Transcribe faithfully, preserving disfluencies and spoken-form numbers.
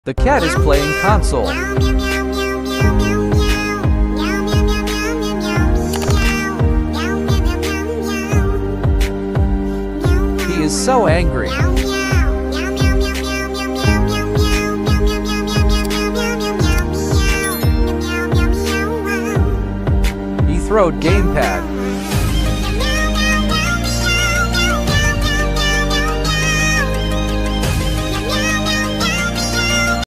The cat is playing console. He is so angry. He throwed gamepad.